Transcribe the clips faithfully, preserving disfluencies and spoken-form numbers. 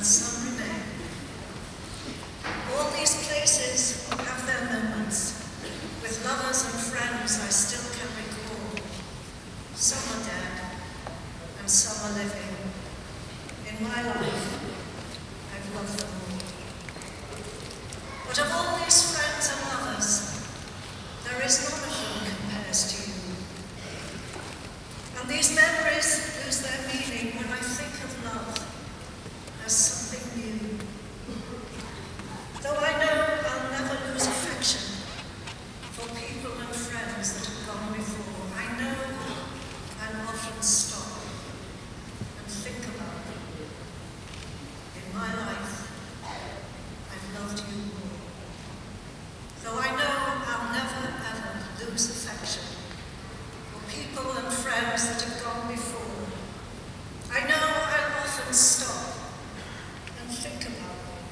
and some remain. All these places have their moments. With lovers and friends I still can recall. Some are dead, and some are living. In my life, I've loved them all. But of all these friends and lovers, there is none of whom compares to you. And these memories lose their meaning when I think of love as something new. Though I know I'll never lose affection for people and friends that have gone before, I know I'll often stop and think about them. In my life, I've loved you more. Though I know I'll never ever lose affection for people and friends that have gone before, I know I'll often stop and think about them.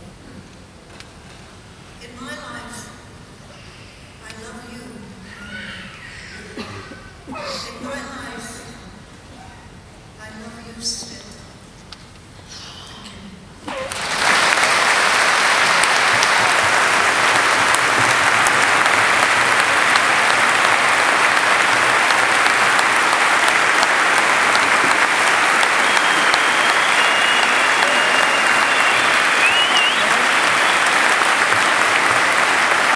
In my life, I love you more. In my